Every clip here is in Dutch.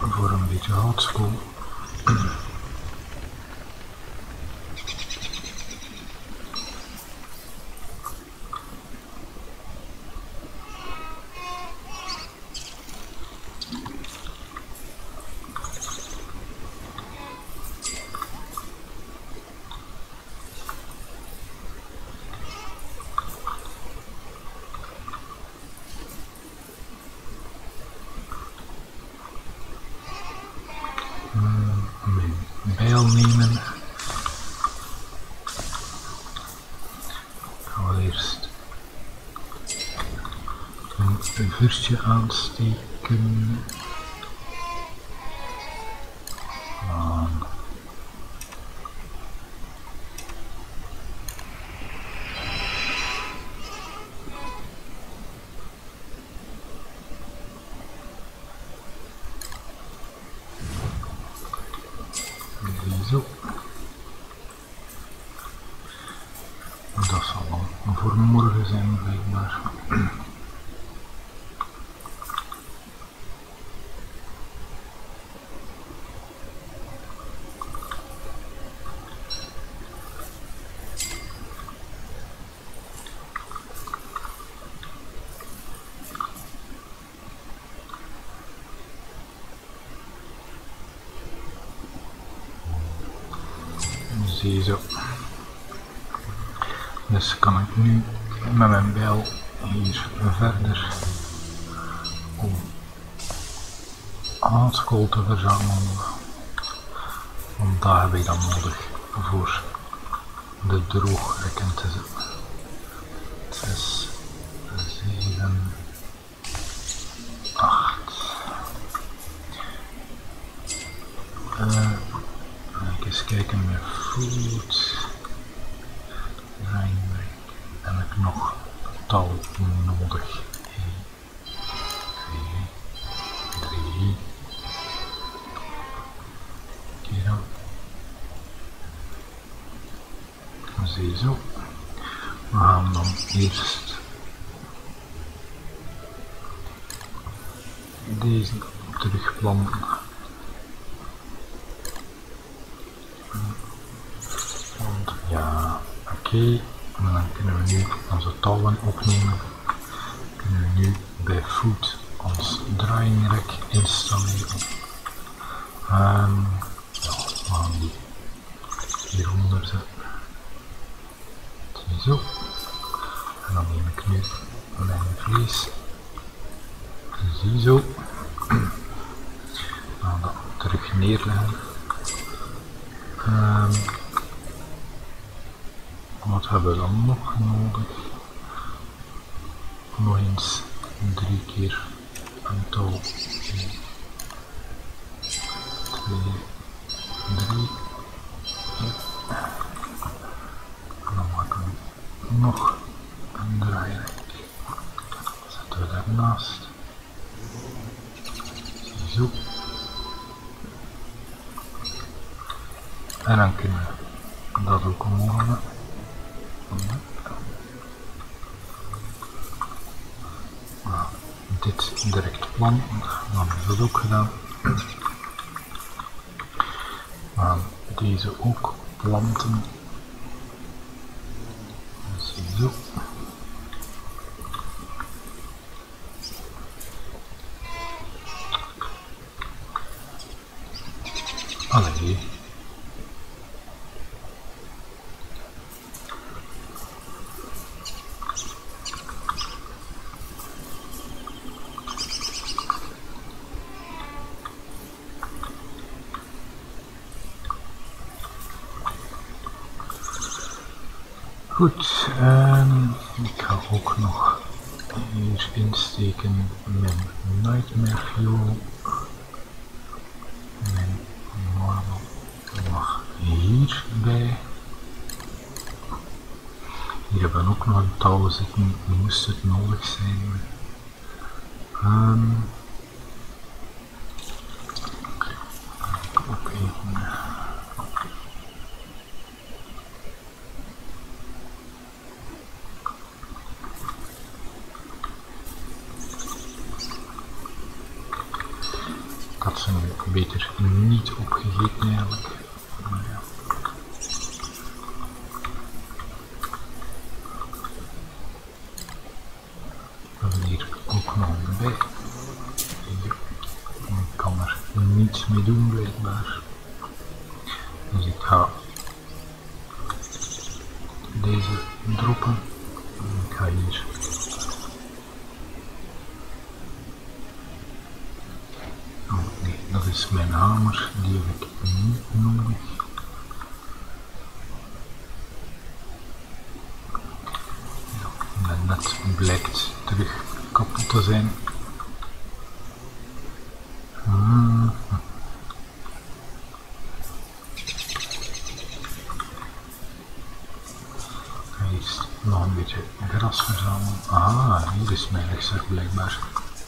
voor een beetje houtskool. Bijl nemen. Gaan we eerst een vuurtje aansteken. Zo. Dat zal dan voor morgen zijn, blijkbaar. Ziezo. Dus kan ik nu met mijn bijl hier verder om houtskool te verzamelen. Want dat heb ik dan nodig voor de droogrekken te zetten. 6, 7, 8. Eens kijken met food. Rijnwerk. Heb ik nog touw nodig? 1, 2, 3. Keer dan. Ziezo. We gaan dan eerst deze terugplanten. Ja, oké. En dan kunnen we nu onze touwen opnemen. Kunnen we nu bij food ons draaiingrek installeren. Ja, we gaan die hieronder zetten. Zo. En dan neem ik nu mijn vlees. Ziezo. Dan dat terug neerleggen. Wat hebben we dan nog nodig? Nog eens 3 keer een touw. 1, 2, 3. En dan maken we nog een draairek. Zetten we daarnaast. Zo. En dan kunnen we dat ook omhoog. Dit direct planten, dan is dat ook gedaan. We gaan deze ook planten. Zo. Allee. Goed, ik ga ook nog hier insteken mijn Nightmare Fuel. Mijn marble mag hierbij. Hier hebben we ook nog een touw zitten, moest het nodig zijn. Ook even. had ze nu beter niet opgegeten eigenlijk. Maar ja. We hebben hier ook nog een bij. Ik kan er niets mee doen blijkbaar. Dus ik ga deze droppen. Ik ga hier oh nee, dat is mijn hamer, die heb ik niet nodig. Ja, en net blijkt terug kapot te zijn. Eerst nog een beetje gras verzamelen. Ah, hier is mijn rechtszer blijkbaar.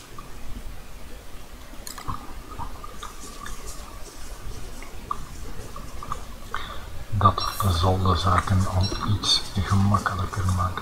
Dat zal de zaken al iets gemakkelijker maken.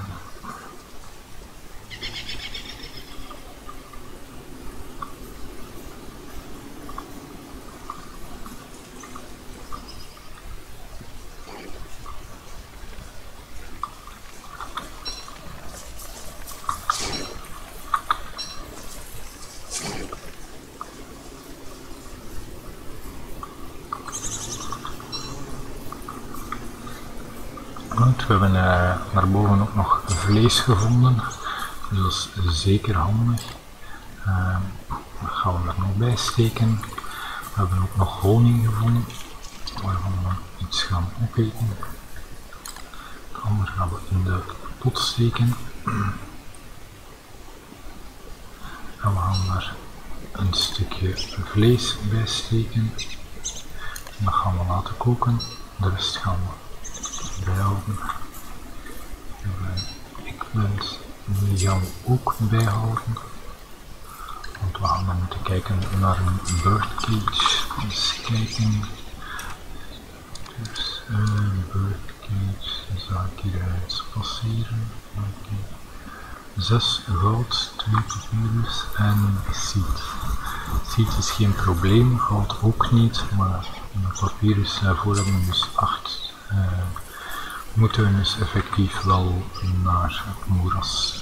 Goed, we hebben naar boven ook nog vlees gevonden, dus dat is zeker handig. Dat gaan we er nog bij steken. We hebben ook nog honing gevonden, waarvan we iets gaan opeten. Het andere gaan we in de pot steken. En we gaan daar een stukje vlees bij steken. En dat gaan we laten koken, de rest gaan we bijhouden. Eggplant, die gaan we ook bijhouden. Want we gaan dan moeten kijken naar een birdcage. Eens kijken. Dus birdcage, zal ik hieruit passeren. Okay. 6 goud, 2 papyrus en seed. Seed is geen probleem, goud ook niet, maar de papyrus daarvoor hebben we dus 8. Moeten we dus effectief wel naar het moeras.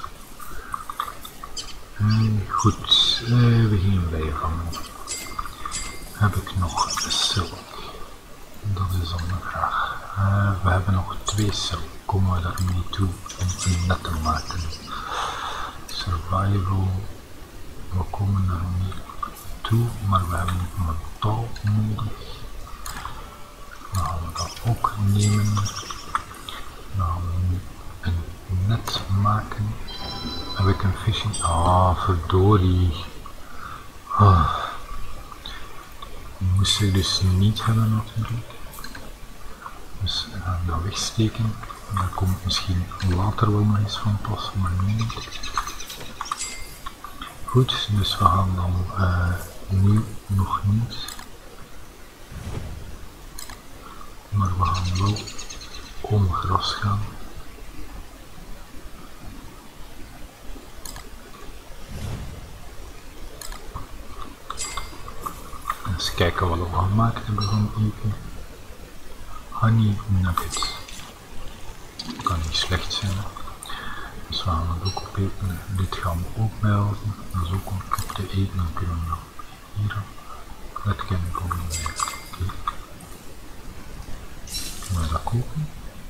Goed, we gaan bijvangen. Heb ik nog silk? Dat is dan de vraag. We hebben nog 2 silk. Komen we daarmee toe om een net te maken? Survival. We komen daar niet toe, maar we hebben nog een touw nodig. Dan gaan we dat ook nemen. Dan gaan we nu een net maken. Heb ik een fishing? Ah, verdorie. Die moest ik dus niet hebben natuurlijk. Dus we gaan dat wegsteken. Dat komt misschien later wel nog eens van pas, maar nu niet. Goed, dus we gaan dan nu nog niet. Maar we gaan wel om gras gaan. Eens kijken wat we gemaakt hebben van eten. Honey nuggets. Kan niet slecht zijn. Dus we gaan het ook opeten. Dit gaan we ook bijhouden. Dat is ook om op te eten. Dan kunnen we dat hier. Dat kan ik ook niet bij. Okay. Kunnen we dat koken?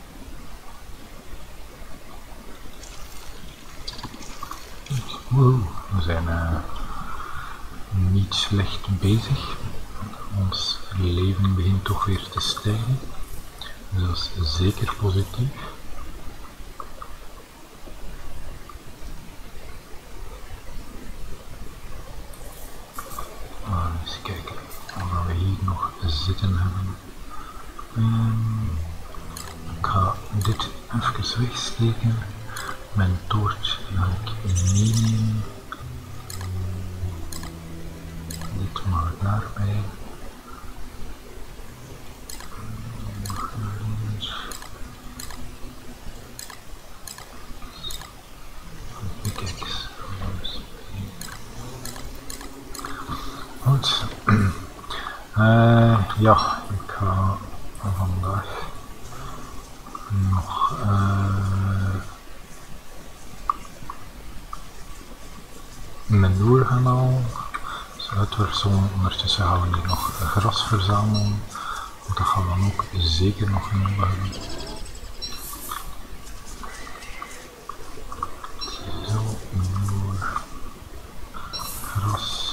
Wow, we zijn niet slecht bezig. Ons leven begint toch weer te stijgen. Dus dat is zeker positief. Eens kijken wat we hier nog zitten hebben. Ik ga dit even wegsteken. Mijn toortje ga ik meenemen. Dit maar daarbij. Goed, Ja, ik ga vandaag nog mijn loer gaan halen. Dus uitwerpselen. Ondertussen gaan we hier nog gras verzamelen. Want dat gaan we dan ook zeker nog nodig hebben. Zo, loer, gras.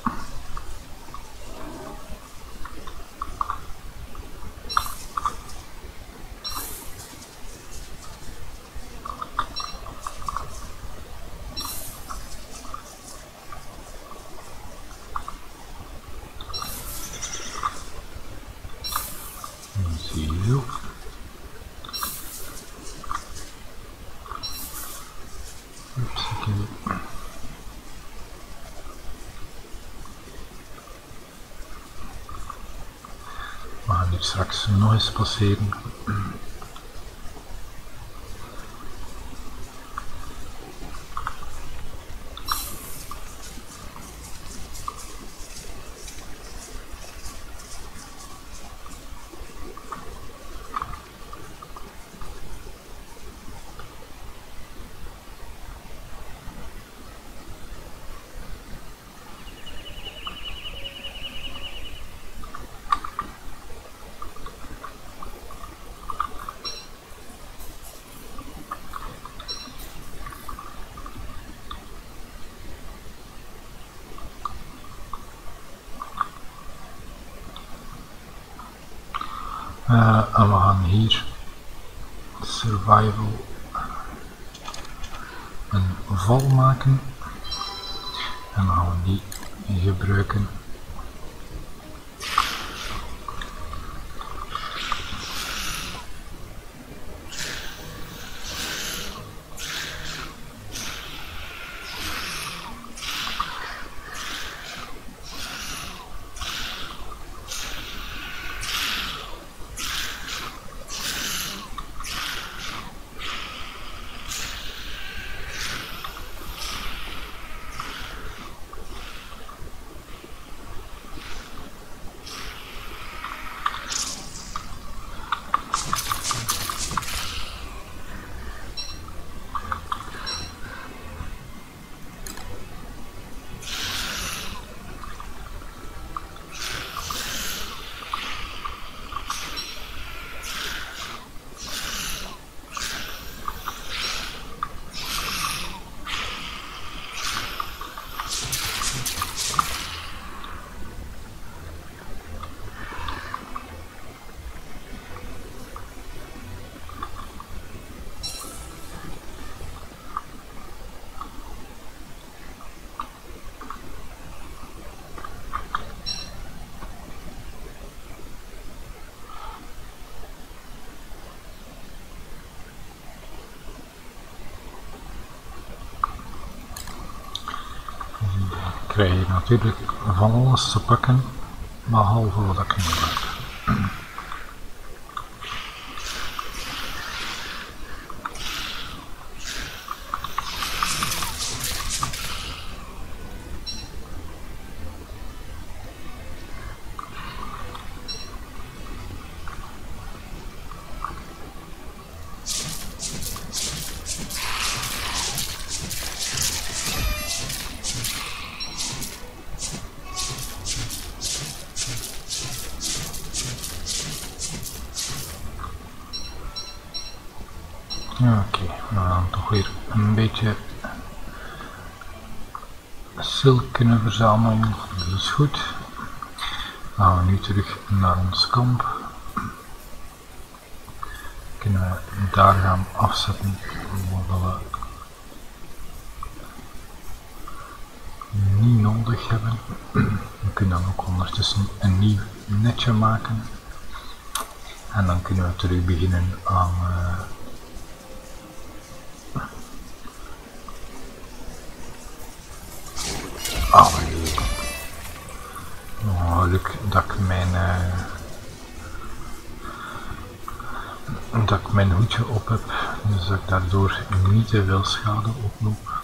Zo. Hupsakee. We gaan hier straks nog eens passeren. En we gaan hier survival een val maken en dan gaan we die gebruiken . Ik krijg hier natuurlijk van alles te pakken, behalve wat ik nodig heb. Oké, we gaan toch weer een beetje silk kunnen verzamelen, dat is goed. Dan gaan we nu terug naar ons kamp. Kunnen we daar gaan afzetten wat we niet nodig hebben. We kunnen dan ook ondertussen een nieuw netje maken. En dan kunnen we terug beginnen aan geluk dat ik mijn hoedje op heb, dus dat ik daardoor niet te veel schade oploop.